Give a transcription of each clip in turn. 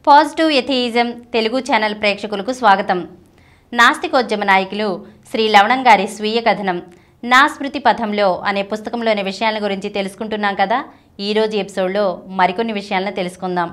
Positive atheism Telugu channel ప్రేక్షకులకు స్వాగతం. నాస్తికోద్యమ నాయకులు శ్రీ లవణం గారి స్వీయ కథనం నా స్మృతి పథంలో అనే పుస్తకంలోని విషయాల గురించి తెలుసుకుంటున్నాం కదా. ఈరోజు ఎపిసోడ్లో మరికొన్ని విషయాలను తెలుసుకుందాం.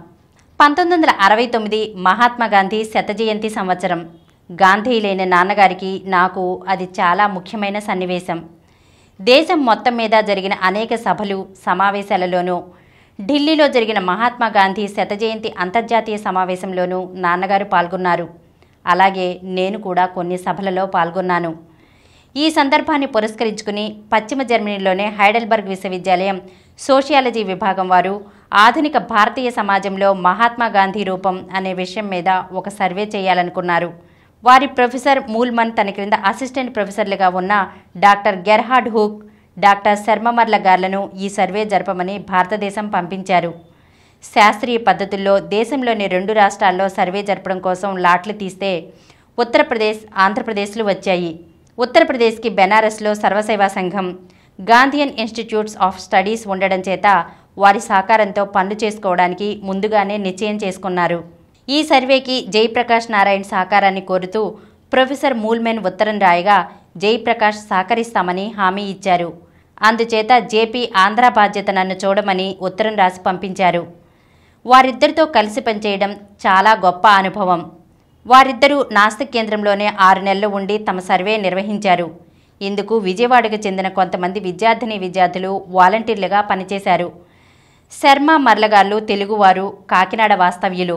1969 మహాత్మా గాంధీ శత జయంతి సంవత్సరం. గాంధీ లేని నాన్నగారికి నాకు అది చాలా ముఖ్యమైన సన్నివేశం. దేశం మొత్తం మీద జరిగిన అనేక సభలు సమావేశాలలోనూ ఢిల్లీలో జరిగిన మహాత్మా గాంధీ శత జయంతి అంతర్జాతీయ సమావేశంలోనూ నాన్నగారు పాల్గొన్నారు. అలాగే నేను కూడా కొన్ని సభలలో పాల్గొన్నాను. ఈ సందర్భాన్ని పురస్కరించుకుని పశ్చిమ జర్మనీలోనే హైడెల్బర్గ్ విశ్వవిద్యాలయం సోషియాలజీ విభాగం వారు ఆధునిక భారతీయ సమాజంలో మహాత్మా గాంధీ రూపం అనే విషయం మీద ఒక సర్వే చేయాలనుకున్నారు. వారి ప్రొఫెసర్ మూల్మన్ తన క్రింద అసిస్టెంట్ ప్రొఫెసర్లుగా ఉన్న డాక్టర్ గెర్హార్డ్ హూక్, డాక్టర్ శర్మమర్ల గార్లను ఈ సర్వే జరపమని భారతదేశం పంపించారు. శాస్త్రీయ పద్ధతుల్లో దేశంలోని 2 రాష్ట్రాల్లో సర్వే జరపడం కోసం లాట్లు తీస్తే ఉత్తరప్రదేశ్, ఆంధ్రప్రదేశ్లు వచ్చాయి. ఉత్తరప్రదేశ్కి బెనారస్లో సర్వసేవా సంఘం, గాంధీయన్ ఇన్స్టిట్యూట్స్ ఆఫ్ స్టడీస్ ఉండడం చేత వారి సహకారంతో పనులు చేసుకోవడానికి ముందుగానే నిశ్చయం చేసుకున్నారు. ఈ సర్వేకి జయప్రకాష్ నారాయణ్ సహకారాన్ని కోరుతూ ప్రొఫెసర్ మూల్మెన్ ఉత్తరం రాయగా జయప్రకాష్ సహకరిస్తామని హామీ ఇచ్చారు. అందుచేత జేపీ ఆంధ్ర బాధ్యత నన్ను చూడమని ఉత్తరం రాసి పంపించారు. వారిద్దరితో కలిసి పనిచేయడం చాలా గొప్ప అనుభవం. వారిద్దరూ నాస్తిక్ కేంద్రంలోనే 6 నెలలు ఉండి తమ సర్వే నిర్వహించారు. ఇందుకు విజయవాడకు చెందిన కొంతమంది విద్యార్థులు వాలంటీర్లుగా పనిచేశారు. శర్మ మర్లగార్లు తెలుగువారు, కాకినాడ వాస్తవ్యులు.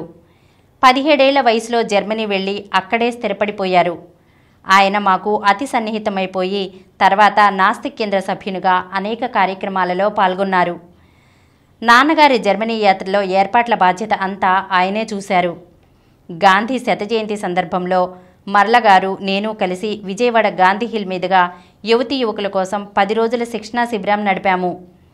17 ఏళ్ల వయసులో జర్మనీ వెళ్లి అక్కడే స్థిరపడిపోయారు. ఆయన మాకు అతి సన్నిహితమైపోయి తర్వాత నాస్తిక్ కేంద్ర సభ్యునిగా అనేక కార్యక్రమాలలో పాల్గొన్నారు. నాన్నగారి జర్మనీ యాత్రలో ఏర్పాట్ల బాధ్యత అంతా ఆయనే చూశారు. గాంధీ శత జయంతి సందర్భంలో మర్లగారు, నేను కలిసి విజయవాడ గాంధీ హిల్ మీదుగా యువతీ యువకుల కోసం 10 రోజుల శిక్షణా శిబిరం నడిపాము.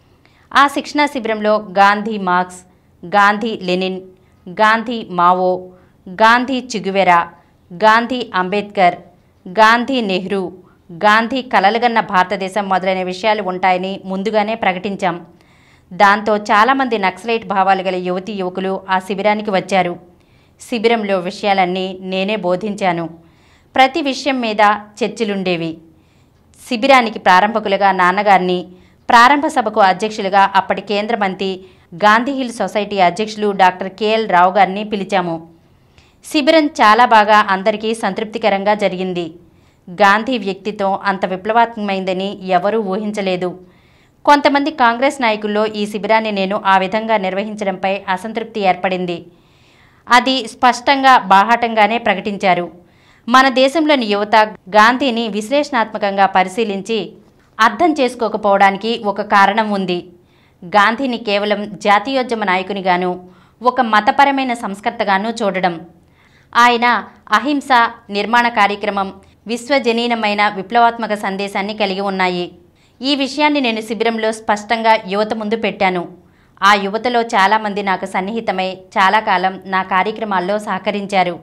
ఆ శిక్షణా శిబిరంలో Gandhi Marx, Gandhi Lenin, Gandhi Mao, Gandhi Che Guevara, Gandhi Ambedkar, Gandhi Nehru, Gandhi కలలుగన్న భారతదేశం మొదలైన విషయాలు ఉంటాయని ముందుగానే ప్రకటించాం. దాంతో చాలామంది నక్సలైట్ భావాలు గల యువతీ యువకులు ఆ శిబిరానికి వచ్చారు. శిబిరంలో విషయాలన్నీ నేనే బోధించాను. ప్రతి విషయం మీద చర్చలుండేవి. శిబిరానికి ప్రారంభకులుగా నాన్నగారిని, ప్రారంభ సభకు అధ్యక్షులుగా అప్పటి కేంద్ర మంత్రి, గాంధీ హిల్ సొసైటీ అధ్యక్షులు డాక్టర్ కెఎల్ రావు గారిని పిలిచాము. శిబిరం చాలా బాగా అందరికీ సంతృప్తికరంగా జరిగింది. గాంధీ వ్యక్తిత్వం అంత విప్లవాత్మకమైందని ఎవరూ ఊహించలేదు. కొంతమంది కాంగ్రెస్ నాయకుల్లో ఈ శిబిరాన్ని నేను ఆ విధంగా నిర్వహించడంపై అసంతృప్తి ఏర్పడింది. అది స్పష్టంగా బాహాటంగానే ప్రకటించారు. మన దేశంలోని యువత గాంధీని విశ్లేషణాత్మకంగా పరిశీలించి అర్థం చేసుకోకపోవడానికి ఒక కారణం ఉంది. గాంధీని కేవలం జాతీయోద్యమ నాయకునిగాను, ఒక మతపరమైన సంస్కర్తగాను చూడడం. ఆయన అహింస, నిర్మాణ కార్యక్రమం, విశ్వజనీనమైన విప్లవాత్మక సందేశాన్ని కలిగి ఉన్నాయి. ఈ విషయాన్ని నేను శిబిరంలో స్పష్టంగా యువత ముందు పెట్టాను. ఆ యువతలో చాలామంది నాకు సన్నిహితమై చాలా కాలం నా కార్యక్రమాల్లో సహకరించారు.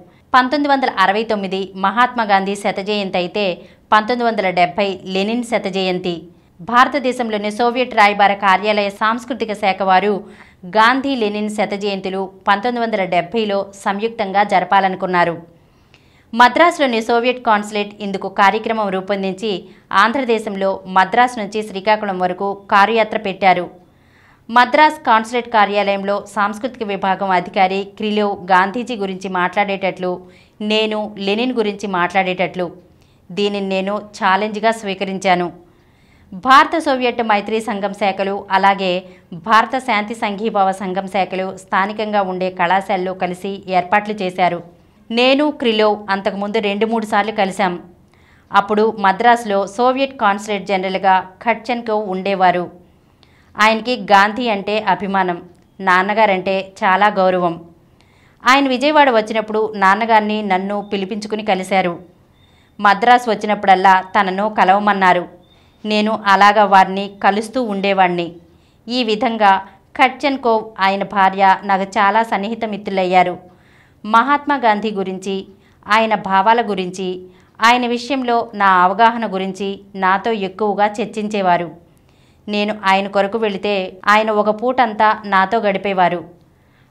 1969 మహాత్మా గాంధీ శత జయంతి అయితే 1970 లెనిన్ శత జయంతి. భారతదేశంలోని సోవియట్ రాయబార కార్యాలయ సాంస్కృతిక శాఖ వారు గాంధీ లెనిన్ శత జయంతులు 1970లో సంయుక్తంగా జరపాలనుకున్నారు. మద్రాసులోని సోవియట్ కాన్సులేట్ ఇందుకు కార్యక్రమం రూపొందించి ఆంధ్రదేశంలో మద్రాసు నుంచి శ్రీకాకుళం వరకు కారుయాత్ర పెట్టారు. మద్రాస్ కాన్సులేట్ కార్యాలయంలో సాంస్కృతిక విభాగం అధికారి క్రిలోవ్ గాంధీజీ గురించి మాట్లాడేటట్లు, నేను లెనిన్ గురించి మాట్లాడేటట్లు. దీనిని నేను ఛాలెంజ్గా స్వీకరించాను. భారత సోవియట్ మైత్రి సంఘం శాఖలు, అలాగే భారత శాంతి సంఘీభావ సంఘం శాఖలు స్థానికంగా ఉండే కళాశాలలో కలిసి ఏర్పాట్లు చేశారు. నేను క్రిలోవ్ అంతకుముందు 2-3 సార్లు కలిశాం. అప్పుడు మద్రాసులో సోవియట్ కాన్సులేట్ జనరల్గా ఖట్చెన్కోవ్ ఉండేవారు. ఆయనకి గాంధీ అంటే అభిమానం, నాన్నగారంటే చాలా గౌరవం. ఆయన విజయవాడ వచ్చినప్పుడు నాన్నగారిని, నన్ను పిలిపించుకుని కలిశారు. మద్రాసు వచ్చినప్పుడల్లా తనను కలవమన్నారు. నేను అలాగా వారిని కలుస్తూ ఉండేవాణ్ణి. ఈ విధంగా ఖట్చెన్కోవ్, ఆయన భార్య నాకు చాలా సన్నిహిత మిత్రులయ్యారు. మహాత్మా గాంధీ గురించి, ఆయన భావాల గురించి, ఆయన విషయంలో నా అవగాహన గురించి నాతో ఎక్కువగా చర్చించేవారు. నేను ఆయన కొరకు వెళితే ఆయన ఒక పూటంతా నాతో గడిపేవారు.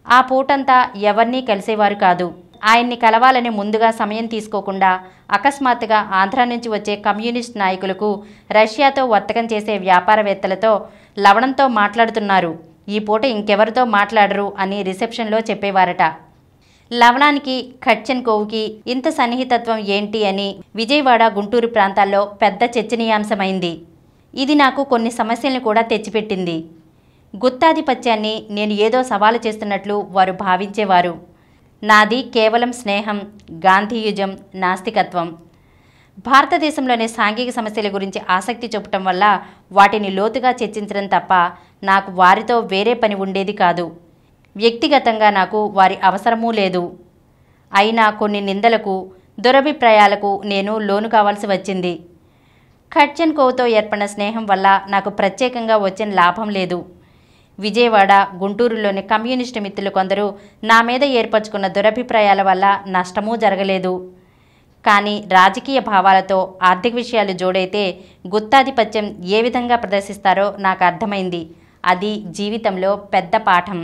ఆ పూటంతా ఎవరినీ కలిసేవారు కాదు. ఆయన్ని కలవాలని ముందుగా సమయం తీసుకోకుండా అకస్మాత్తుగా ఆంధ్ర నుంచి వచ్చే కమ్యూనిస్ట్ నాయకులకు, రష్యాతో వర్తకం చేసే వ్యాపారవేత్తలతో లవణంతో మాట్లాడుతున్నారు, ఈ పూట ఇంకెవరితో మాట్లాడరు అని రిసెప్షన్లో చెప్పేవారట. లవణానికి ఖడ్చెన్కోవ్కి ఇంత సన్నిహితత్వం ఏంటి అని విజయవాడ, గుంటూరు ప్రాంతాల్లో పెద్ద చర్చనీయాంశమైంది. ఇది నాకు కొన్ని సమస్యలను కూడా తెచ్చిపెట్టింది. గుత్తాధిపత్యాన్ని నేను ఏదో సవాలు చేస్తున్నట్లు వారు భావించేవారు. నాది కేవలం స్నేహం, గాంధీయుజం, నాస్తికత్వం. భారతదేశంలోని సాంఘిక సమస్యల గురించి ఆసక్తి చూపటం వల్ల వాటిని లోతుగా చర్చించడం తప్ప నాకు వారితో వేరే పని ఉండేది కాదు. వ్యక్తిగతంగా నాకు వారి అవసరమూ లేదు. అయినా కొన్ని నిందలకు, దురభిప్రాయాలకు నేను లోను కావాల్సి వచ్చింది. ఖడ్చెన్కోవ్తో ఏర్పడిన స్నేహం వల్ల నాకు ప్రత్యేకంగా వచ్చిన లాభం లేదు. విజయవాడ, గుంటూరులోని కమ్యూనిస్టు మిత్రులు కొందరు నా మీద ఏర్పరచుకున్న దురభిప్రాయాల వల్ల నష్టమూ జరగలేదు. కానీ రాజకీయ భావాలతో ఆర్థిక విషయాలు జోడైతే గుత్తాధిపత్యం ఏ విధంగా ప్రదర్శిస్తారో నాకు అర్థమైంది. అది జీవితంలో పెద్ద పాఠం.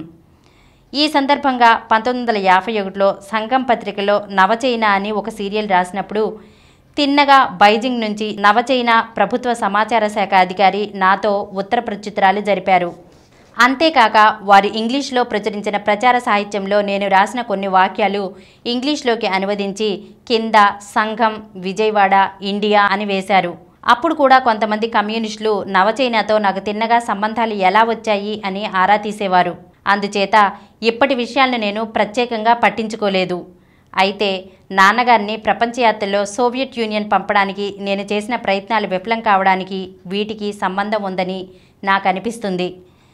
ఈ సందర్భంగా 1951లో సంఘం పత్రికలో నవచైనా అని ఒక సీరియల్ రాసినప్పుడు తిన్నగా బైజింగ్ నుంచి నవచైనా ప్రభుత్వ సమాచార శాఖ అధికారి నాతో ఉత్తర ప్రత్యుత్తరాలు జరిపారు. అంతేకాక వారు ఇంగ్లీష్లో ప్రచురించిన ప్రచార సాహిత్యంలో నేను రాసిన కొన్ని వాక్యాలు ఇంగ్లీష్లోకి అనువదించి కింద సంఘం, విజయవాడ, ఇండియా అని వేశారు. అప్పుడు కూడా కొంతమంది కమ్యూనిస్టులు నవచైనాతో నాకు తిన్నగా సంబంధాలు ఎలా వచ్చాయి అని ఆరా తీసేవారు. అందుచేత ఇప్పటి విషయాలను నేను ప్రత్యేకంగా పట్టించుకోలేదు. అయితే నాన్నగారిని ప్రపంచయాత్రలో సోవియట్ యూనియన్ పంపడానికి నేను చేసిన ప్రయత్నాలు విఫలం కావడానికి వీటికి సంబంధం ఉందని నాకు అనిపిస్తుంది.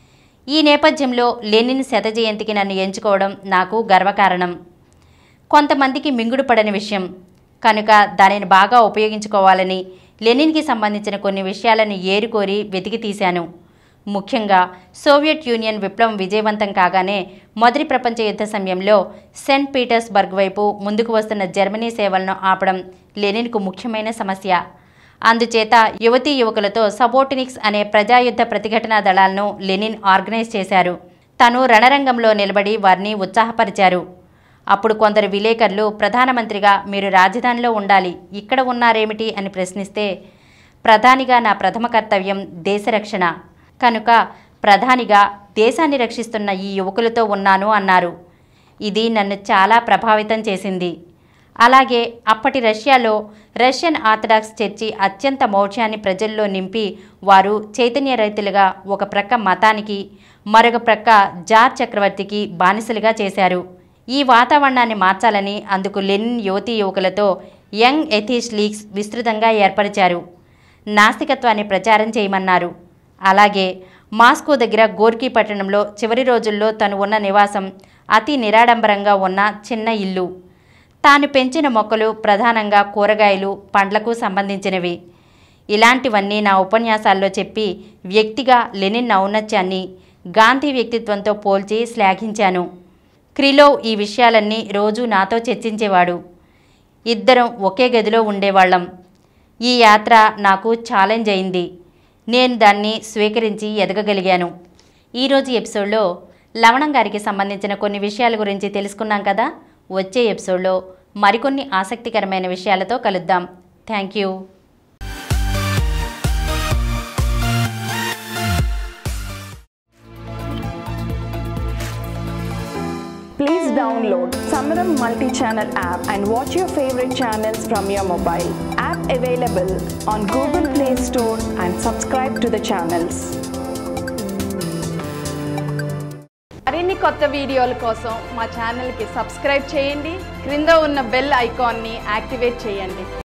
ఈ నేపథ్యంలో లెనిన్ శత జయంతికి నన్ను ఎంచుకోవడం నాకు గర్వకారణం. కొంతమందికి మింగుడు పడని విషయం కనుక దానిని బాగా ఉపయోగించుకోవాలని లెనిన్కి సంబంధించిన కొన్ని విషయాలను ఏరుకోరి వెతికి తీశాను. ముఖ్యంగా సోవియట్ యూనియన్ విప్లవం విజయవంతం కాగానే మొదటి ప్రపంచ యుద్ధ సమయంలో సెయింట్ పీటర్స్బర్గ్ వైపు ముందుకు వస్తున్న జర్మనీ సేవలను ఆపడం లెనిన్కు ముఖ్యమైన సమస్య. అందుచేత యువతీ యువకులతో సబోటినిక్స్ అనే ప్రజాయుద్ధ ప్రతిఘటనా దళాలను లెనిన్ ఆర్గనైజ్ చేశారు. తను రణరంగంలో నిలబడి వారిని ఉత్సాహపరిచారు. అప్పుడు కొందరు విలేకరులు ప్రధానమంత్రిగా మీరు రాజధానిలో ఉండాలి, ఇక్కడ ఉన్నారేమిటి అని ప్రశ్నిస్తే ప్రధానిగా నా ప్రథమ కర్తవ్యం దేశరక్షణ కనుక ప్రధానిగా దేశాన్ని రక్షిస్తున్న ఈ యువకులతో ఉన్నాను అన్నారు. ఇది నన్ను చాలా ప్రభావితం చేసింది. అలాగే అప్పటి రష్యాలో రష్యన్ ఆర్థడాక్స్ చర్చి అత్యంత మౌఢ్యాన్ని ప్రజల్లో నింపి వారు చైతన్యరహితులుగా ఒక ప్రక్క మతానికి, మరొక ప్రక్క జార్ చక్రవర్తికి బానిసలుగా చేశారు. ఈ వాతావరణాన్ని మార్చాలని అందుకు లెనిన్ యువతీ యువకులతో యంగ్ ఎథీస్ట్ లీగ్స్ విస్తృతంగా ఏర్పరిచారు. నాస్తికత్వాన్ని ప్రచారం చేయమన్నారు. అలాగే మాస్కో దగ్గర గోర్కీ పట్టణంలో చివరి రోజుల్లో తను ఉన్న నివాసం అతి నిరాడంబరంగా ఉన్న చిన్న ఇల్లు. తాను పెంచిన మొక్కలు ప్రధానంగా కూరగాయలు, పండ్లకు సంబంధించినవి. ఇలాంటివన్నీ నా ఉపన్యాసాల్లో చెప్పి వ్యక్తిగా లెనిన్ ఔన్నత్యాన్ని గాంధీ వ్యక్తిత్వంతో పోల్చి శ్లాఘించాను. క్రిలోవ్ ఈ విషయాలన్నీ రోజూ నాతో చర్చించేవాడు. ఇద్దరం ఒకే గదిలో ఉండేవాళ్ళం. ఈ యాత్ర నాకు ఛాలెంజ్ అయింది. నేను దాన్ని స్వీకరించి ఎదగగలిగాను. ఈరోజు ఎపిసోడ్లో లవణం గారికి సంబంధించిన కొన్ని విషయాల గురించి తెలుసుకున్నాం కదా. వచ్చే ఎపిసోడ్లో మరికొన్ని ఆసక్తికరమైన విషయాలతో కలుద్దాం. Thank you. Please download SMRUTI multi-channel app and watch your favorite channels from your mobile. App available on Google Play Store and subscribe to the channels. మరిన్ని కొత్త వీడియోల కోసం మా ఛానల్కి సబ్స్క్రైబ్ చేయండి. క్రింద ఉన్న బెల్ ఐకాన్ని యాక్టివేట్ చేయండి.